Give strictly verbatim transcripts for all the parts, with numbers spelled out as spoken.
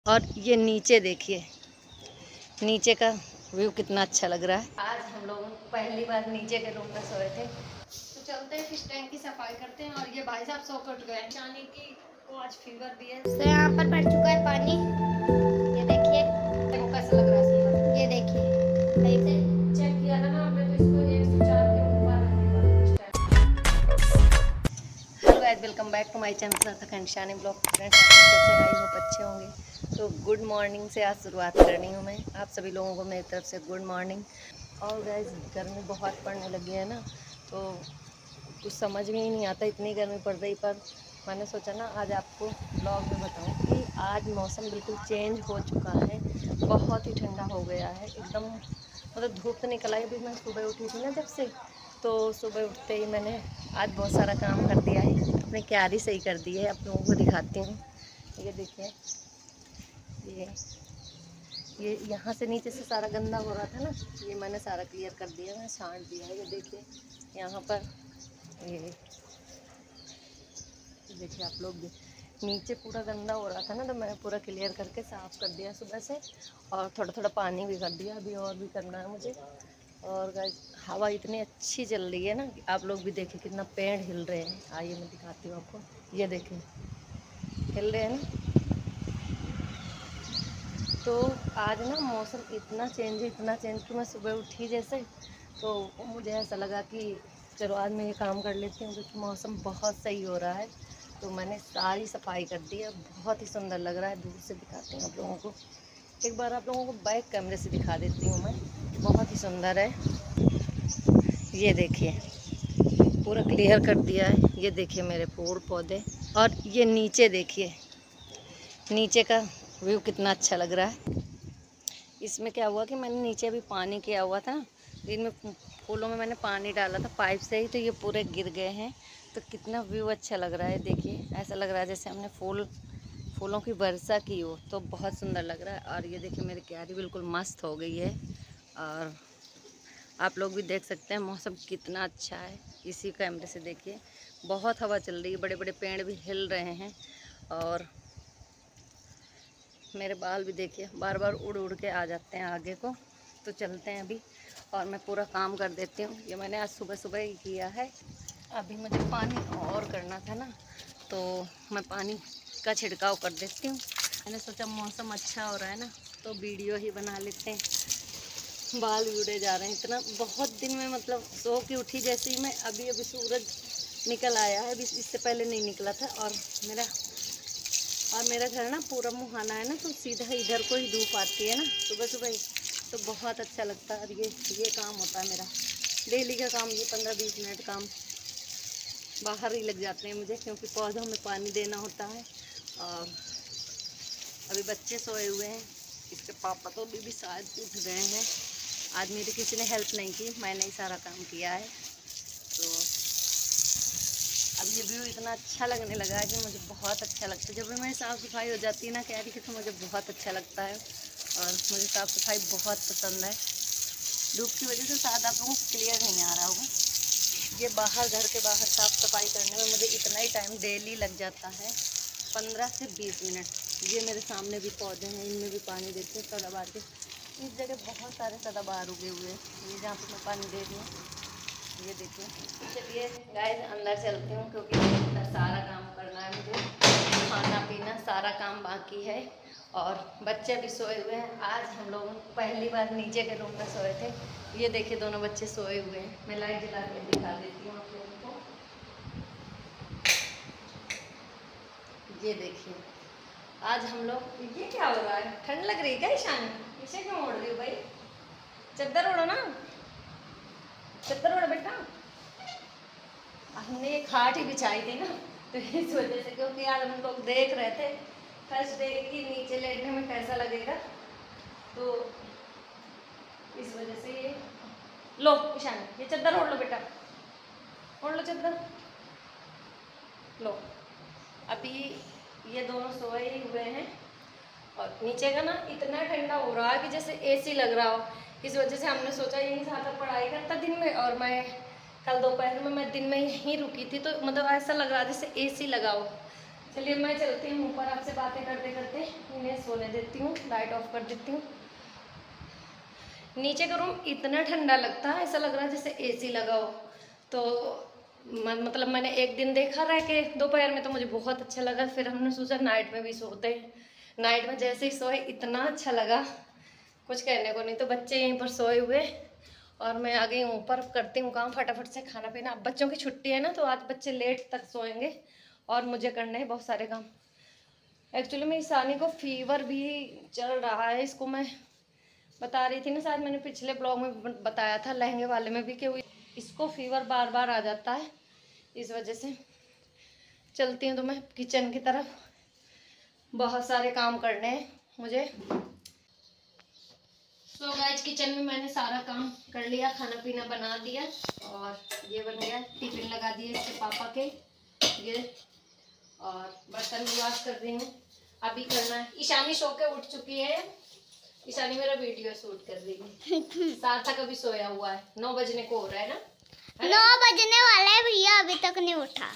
और ये नीचे देखिए, नीचे का व्यू कितना अच्छा लग रहा है। आज हम लोग पहली बार नीचे के रूम में सोए थे, तो चलते हैं फिश टैंक की सफाई करते हैं। और ये भाई साहब सो कर गए, जाने की को आज फीवर भी है। तो यहाँ पर भर चुका है पानी, ये देखिए। देखो कैसा लग रहा है सुंदर, ये देखिए सही से चेक किया था ना हमने, तो इसको एक सौ चार के ऊपर रखेगा। Hello guys, welcome back to my channel Sarthak and Shani blog. Friends, आप लोग कैसे हैं? आई होप अच्छे होंगे। तो गुड मॉर्निंग से आज शुरुआत करनी हूँ मैं। आप सभी लोगों को मेरी तरफ से गुड मॉर्निंग। और गाइस, गर्मी बहुत पड़ने लगी है ना, तो कुछ समझ में ही नहीं आता, इतनी गर्मी पड़ रही। पर मैंने सोचा ना आज आपको ब्लॉग में बताऊं कि आज मौसम बिल्कुल चेंज हो चुका है, बहुत ही ठंडा हो गया है एकदम। मतलब धूप तो निकल आई, अभी मैं सुबह उठी थी ना जब से, तो सुबह उठते ही मैंने आज बहुत सारा काम कर दिया है, अपनी क्यारी सही कर दी है। आप लोगों को दिखाती हूँ, ये देखिए। ये ये यहाँ से नीचे से सारा गंदा हो रहा था ना, ये मैंने सारा क्लियर कर दिया, मैंने छांट दिया है। ये देखिए यहाँ पर, ये देखिए आप लोग भी, नीचे पूरा गंदा हो रहा था ना, तो मैंने पूरा क्लियर करके साफ़ कर दिया सुबह से। और थोड़ा थोड़ा पानी भी कर दिया, अभी और भी करना है मुझे। और गाइस, हवा इतनी अच्छी चल रही है ना कि आप लोग भी देखिए कितना पेड़ हिल रहे हैं। आइए मैं दिखाती हूँ आपको, ये देखिए हिल रहे हैं ना। तो आज ना मौसम इतना चेंज है, इतना चेंज कि मैं सुबह उठी जैसे, तो मुझे ऐसा लगा कि चलो आज मैं ये काम कर लेती हूँ, क्योंकि मौसम बहुत सही हो रहा है। तो मैंने सारी सफाई कर दी है, बहुत ही सुंदर लग रहा है। दूर से दिखाती हूँ आप लोगों को, एक बार आप लोगों को बैक कैमरे से दिखा देती हूँ मैं। बहुत ही सुंदर है, ये देखिए पूरा क्लियर कर दिया है। ये देखिए मेरे पेड़ पौधे, और ये नीचे देखिए, नीचे का व्यू कितना अच्छा लग रहा है। इसमें क्या हुआ कि मैंने नीचे अभी पानी किया हुआ था ना, इनमें फूलों में मैंने पानी डाला था पाइप से ही, तो ये पूरे गिर गए हैं। तो कितना व्यू अच्छा लग रहा है, देखिए ऐसा लग रहा है जैसे हमने फूल फूलों की वर्षा की हो, तो बहुत सुंदर लग रहा है। और ये देखिए मेरी क्यारी बिल्कुल मस्त हो गई है। और आप लोग भी देख सकते हैं मौसम कितना अच्छा है, इसी कैमरे से देखिए। बहुत हवा चल रही है, बड़े बड़े पेड़ भी हिल रहे हैं। और मेरे बाल भी देखिए बार बार उड़ उड़ के आ जाते हैं आगे को। तो चलते हैं अभी, और मैं पूरा काम कर देती हूँ। ये मैंने आज सुबह सुबह ही किया है। अभी मुझे पानी और करना था ना, तो मैं पानी का छिड़काव कर देती हूँ। मैंने सोचा मौसम अच्छा हो रहा है ना, तो वीडियो ही बना लेते हैं। बाल भी उड़े जा रहे हैं इतना, बहुत दिन में मतलब सो के उठी जैसे ही मैं, अभी अभी सूरज निकल आया है, अभी इससे पहले नहीं निकला था। और मेरा और मेरा घर ना पूरा मुहाना है ना, तो सीधा इधर को ही धूप आती है ना सुबह सुबह ही, तो बहुत अच्छा लगता है। और ये ये काम होता है मेरा डेली का काम, ये पंद्रह बीस मिनट काम बाहर ही लग जाते हैं मुझे, क्योंकि पौधों में पानी देना होता है। और अभी बच्चे सोए हुए हैं, इसके पापा तो अभी भी शायद उठ गए हैं। आज मेरी किसी ने हेल्प नहीं की, मैंने ही सारा काम किया है। तो अब ये व्यू इतना अच्छा लगने लगा है कि मुझे बहुत अच्छा लगता है। जब भी मेरी साफ़ सफाई हो जाती है ना क्यारी की, तो मुझे बहुत अच्छा लगता है। और मुझे साफ़ सफाई बहुत पसंद है। धूप की वजह से शायद आप लोगों को क्लियर नहीं आ रहा होगा। ये बाहर, घर के बाहर साफ़ सफाई करने में मुझे इतना ही टाइम डेली लग जाता है, पंद्रह से बीस मिनट। ये मेरे सामने भी पौधे हैं, इनमें भी पानी देते हैं सदाबहार के। इस जगह बहुत सारे सदाबहार उगे हुए हैं, ये जहाँ पर मैं पानी दे रही हूँ, ये देखिए। चलिए गाइस, अंदर चलती हूँ, क्योंकि इतना सारा काम करना है मुझे, खाना पीना सारा काम बाकी है। और बच्चे भी सोए हुए हैं। आज हम लोग पहली बार नीचे के रूम में सोए थे। ये देखिए दोनों बच्चे सोए हुए हैं। मैं लाइट जला के दिखा देती हूँ आप लोगों को, ये देखिए। आज हम लोग, ये क्या हो रहा है, ठंड लग रही है क्या ईशान? इसे क्यों ओढ़ रही हो भाई? चद्दर ओढ़ो ना, चद्दर ओढ़ो बेटा। हमने ये खाट ही बिछाई थी ना, तो इस वजह से, क्योंकि यार हम लोग देख रहे थे फर्स्ट डे कि नीचे लेटने में कैसा लगेगा, तो इस वजह से ये लो ईशान, ये चद्दर ओढ़ लो बेटा, ओढ़ लो चद्दर लो। अभी ये दोनों सोए ही हुए हैं, और नीचे का ना इतना ठंडा हो रहा है कि जैसे एसी लग रहा हो। इस वजह से हमने सोचा यहीं साथ पढ़ाई करता दिन में, और मैं कल दोपहर में मैं दिन में यहीं रुकी थी, तो मतलब ऐसा लग रहा जैसे एसी लगाओ। चलिए मैं चलती हूँ ऊपर, आपसे बातें करते करते इन्हें सोने देती हूँ, लाइट ऑफ कर देती हूँ। नीचे का रूम इतना ठंडा लगता है, ऐसा लग रहा है जैसे एसी लगा हो। तो मतलब मैंने एक दिन देखा रह के दोपहर में, तो मुझे बहुत अच्छा लगा। फिर हमने सोचा नाइट में भी सोते हैं। नाइट में जैसे ही सोए इतना अच्छा लगा, कुछ कहने को नहीं। तो बच्चे यहीं पर सोए हुए और मैं आ गई ऊपर, करती हूँ काम फटाफट से, खाना पीना। अब बच्चों की छुट्टी है ना, तो आज बच्चे लेट तक सोएंगे और मुझे करने हैं बहुत सारे काम। एक्चुअली मेरी सानी को फीवर भी चल रहा है। इसको मैं बता रही थी ना, शायद मैंने पिछले ब्लॉग में बताया था लहंगे वाले में भी, कि इसको फीवर बार बार आ जाता है। इस वजह से चलती हूँ तो मैं किचन की तरफ, बहुत सारे काम करने हैं मुझे। सो गाइस, किचन में मैंने सारा काम कर लिया, खाना पीना बना दिया और ये बन गया। टिफिन लगा दिए इसके पापा के ये, और बर्तन भी वॉश कर रही हूँ, अभी करना है। ईशानी सो के उठ चुकी है। ईशानी मेरा वीडियो शूट कर रही है। सार्थक अभी सोया हुआ है, नौ बजने को हो रहा है ना, नौ बजने वाला है भैया, अभी तक नहीं उठा।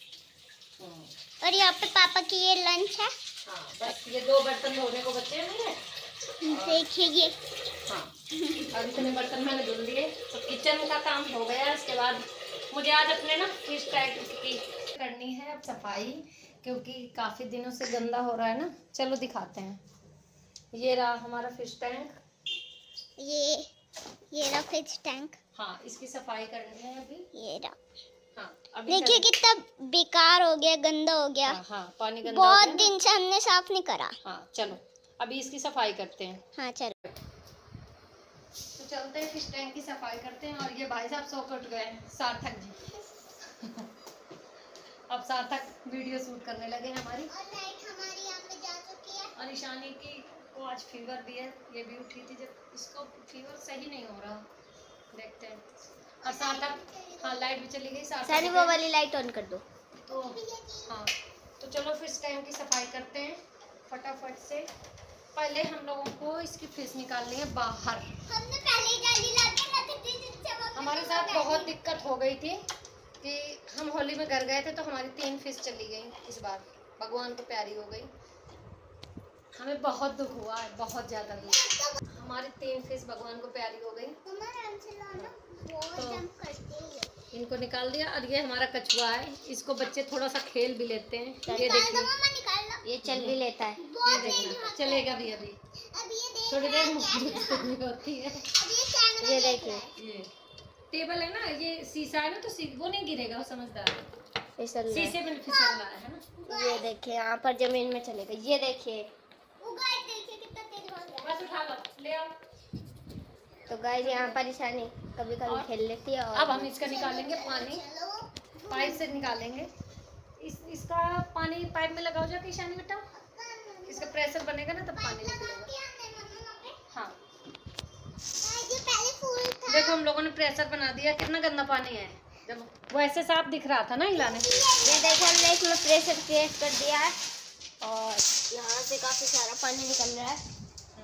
और यहाँ पे पापा की ये लंच है। हाँ, बस ये दो बर्तन धोने को बचे हैं मेरे। देखिए ये, हाँ अब इतने बर्तन मैंने धुल दिए, तो किचन का काम हो गया। इसके बाद मुझे आज अपने ना फिश टैंक की करनी है अब सफाई, क्योंकि काफ़ी दिनों से गंदा हो रहा है ना। चलो दिखाते हैं। ये रहा हमारा फिश टैंक, ये ये रहा फिश टैंक। हाँ, इसकी सफाई करनी है अभी। ये रहा, हाँ अभी देखिए कितना बेकार हो गया, गंदा हो गया। हाँ, हाँ पानी गंदा बहुत हो गया दिन से हमने साफ नहीं करा। हाँ चलो अभी इसकी सफाई करते हैं। हाँ चलो, तो चलते हैं फिश टैंक की सफाई करते हैं। और ये भाई साहब सो के उठ गए, सार्थक जी। अब सार्थक वीडियो शूट करने लगे हैं हमारी। और लाइट हमारी यहाँ पे जा चुकी है। और ईशानी की को आज फीवर भी है, ये भी उठी थी जब, इसको फीवर सही नहीं हो रहा, देखते हैं। और सार्थक, हाँ लाइट भी चली गई। सारी वो वाली लाइट ऑन कर दो। तो हाँ, तो चलो फिश टैंक की सफाई करते हैं फटाफट से। पहले हम लोगों को इसकी फिश निकालनी है बाहर। हमने पहले ही जाली लाके रख दी जिससे वो हमारे साथ बहुत दिक्कत हो गई थी कि हम होली में घर गए थे, तो हमारी तीन फिश चली गई। इस बार भगवान को प्यारी हो गई, हमें बहुत दुख हुआ है, बहुत ज़्यादा दुख। हमारी तीन फिश भगवान को प्यारी हो गई, तो इनको निकाल दिया। और ये हमारा कछुआ है, इसको बच्चे थोड़ा सा खेल भी लेते हैं। ये देखिए, ये चल भी लेता है, ये देखना चलेगा भी अभी थोड़ी देर में होती है। ये देखिए, ये टेबल है ना, ये शीशा है ना, तो सी, वो नहीं गिरेगा, वो समझदार है, फिसल रहा शीशे में फिसल रहा है ना। है। ये देखिए यहाँ पर जमीन में चलेगा। ये देखिए, बस उठा लो, ले आओ। तो गाइस यहाँ पर ईशानी कभी कभी खेल लेती है। और अब हम इसका निकालेंगे पानी, पाइप से निकालेंगे। इस इसका पानी पाइप में लगाओ जाके ईशानी बेटा, इसका प्रेशर बनेगा ना तब पानी निकलेगा। हाँ देखो, हम लोगों ने प्रेशर बना दिया, कितना गंदा पानी है। जब वो ऐसे साफ दिख रहा था ना हिलाने से। ये देखो, हमने इसमें प्रेशर क्रिएट कर दिया है और यहाँ से काफी सारा पानी निकल रहा है।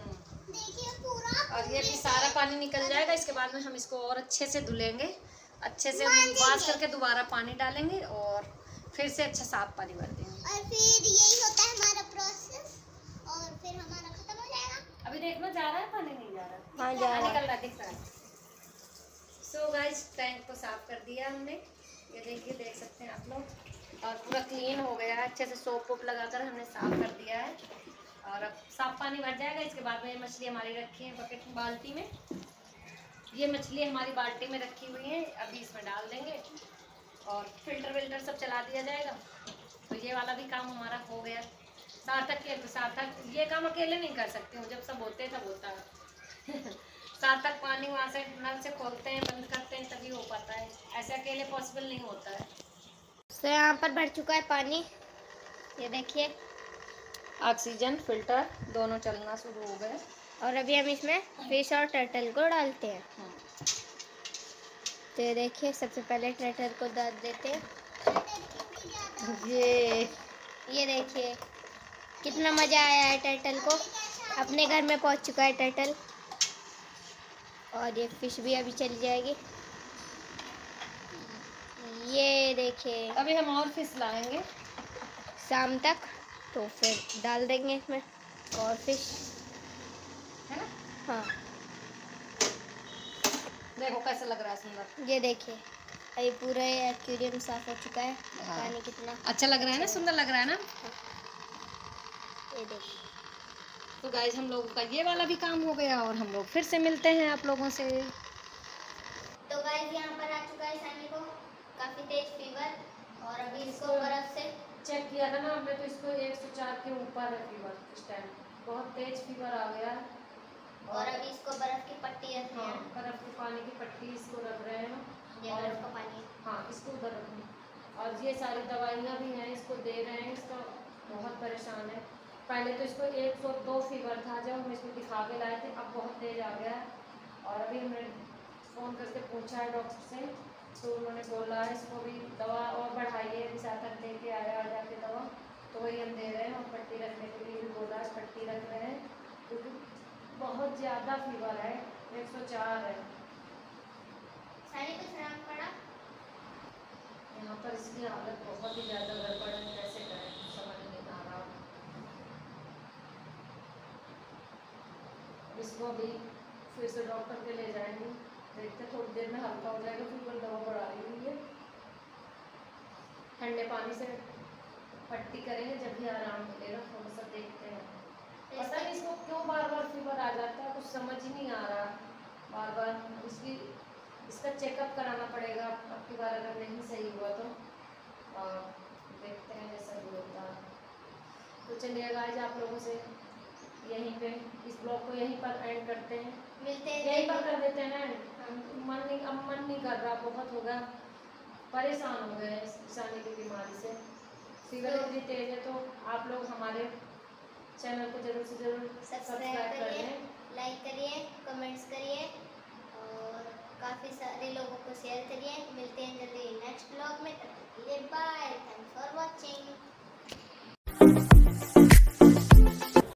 और ये भी सारा पानी निकल जाएगा। इसके बाद में हम इसको और अच्छे से धुलेंगे, अच्छे से वॉश करके दोबारा पानी डालेंगे और फिर से अच्छा साफ पानी भर देंगे। और फिर यही होता है हमारा प्रोसेस, और फिर हमारा खत्म हो जाएगा। अभी देखना जा रहा है, पानी नहीं जा रहा। हाँ जा रहा है, निकल रहा दिख रहा है। सो गाइस, टैंक को साफ कर दिया हमने, ये देखिए, देख सकते हैं आप लोग। और पूरा क्लीन हो गया है, अच्छे से सोप वोप लगाकर हमने साफ कर दिया है। और अब साफ पानी भर जाएगा। इसके बाद में ये मछली हमारी रखी है बकेट बाल्टी में, ये मछली हमारी बाल्टी में रखी हुई है, अभी इसमें डाल देंगे और फिल्टर विल्टर सब चला दिया जाएगा। तो ये वाला भी काम हमारा हो गया। सार्थक के सार्थक ये काम अकेले नहीं कर सकती हूँ, जब सब होते हैं तब होता है। सार्थक पानी वहाँ से नल से खोलते हैं, बंद करते हैं, तभी हो पाता है, ऐसे अकेले पॉसिबल नहीं होता है। तो यहाँ पर भर चुका है पानी, ये देखिए, ऑक्सीजन फिल्टर दोनों चलना शुरू हो गए। और अभी हम इसमें फिश और टर्टल को डालते हैं। तो ये देखिए, सबसे पहले टर्टल को डाल देते हैं। ये ये देखिए कितना मज़ा आया है टर्टल को, अपने घर में पहुंच चुका है टर्टल। और ये फिश भी अभी चली जाएगी। ये देखिए, अभी हम और फिश लाएंगे। शाम तक, तो फिर डाल देंगे इसमें और फिश, है ना। हाँ देखो कैसा लग रहा है, सुंदर। ये देखिए अभी पूरा एक्वेरियम साफ हो चुका है। हाँ। पानी कितना अच्छा लग रहा है ना, सुंदर लग रहा है ना। ये देखिए। तो गाइस हम लोगों का ये वाला भी काम हो गया और हम लोग फिर से मिलते हैं आप लोगों से। तो गाइस यहाँ पर आ चुका है सानी को काफी तेज फीवर, और अभी इसको बर्फ से चेक किया था ना हमने, तो इसको एक सौ चार के ऊपर है फीवर इस टाइम, बहुत तेज फीवर आ गया। और, और अभी इसको बर्फ की पट्टी रख रहे हैं। बर्फ के पानी की पट्टी इसको रख रहे हैं। ये और बर्फ का पानी, हाँ इसको उधर रखें। और ये सारी दवाइयाँ भी हैं, इसको दे रहे हैं। इसका बहुत परेशान है। पहले तो इसको एक सौ दो फीवर था जब हम इसको दिखा के लाए थे, अब बहुत तेज आ गया है। और अभी हमने फ़ोन करके पूछा है डॉक्टर से, तो उन्होंने बोला है इसको भी दवा और बढ़ाइए, अभी सात आठ दे के आया आ जाके दवा, तो वही हम दे रहे हैं। और पट्टी रखने के लिए भी बोला है, पट्टी रख रहे हैं क्योंकि बहुत ज़्यादा फीवर है, एक सौ चार है। सानी को शराब पड़ा। यहाँ पर इसकी हालत बहुत ही ज़्यादा गड़बड़ है, कैसे करें समझ नहीं आ रहा। इसको अभी फिर से डॉक्टर के ले जाएंगे, देखते थोड़ी देर में हल्का हो जाएगा, फिर कोई दवा बढ़ा रही हुई है। ठंडे पानी से पट्टी करेंगे जब भी आराम मिलेगा, थोड़ा सा देखते हैं। पता नहीं इसको क्यों बार बार फीवर आ जाता है, कुछ समझ ही नहीं आ रहा। बार बार इसकी इसका चेकअप कराना पड़ेगा अब की बार, अगर नहीं सही हुआ तो और देखते हैं जैसा भी होता है। तो चलिए गाइस आप लोगों से यहीं पे इस ब्लॉग को यहीं पर एंड करते हैं, मिलते हैं यहीं पर कर देते हैं। मन नहीं अब मन नहीं कर रहा, बहुत हो गया, परेशान हो गए इस सानी की बीमारी से। फीवर इतनी तेज है, तो आप लोग हमारे चैनल को जरूर से जरूर सब्सक्राइब कर लें, लाइक करिए, कमेंट्स करिए और काफ़ी सारे लोगों को शेयर करिए। मिलते हैं जल्दी नेक्स्ट ब्लॉग में, तब तक के लिए बाय, थैंक्स फॉर वॉचिंग।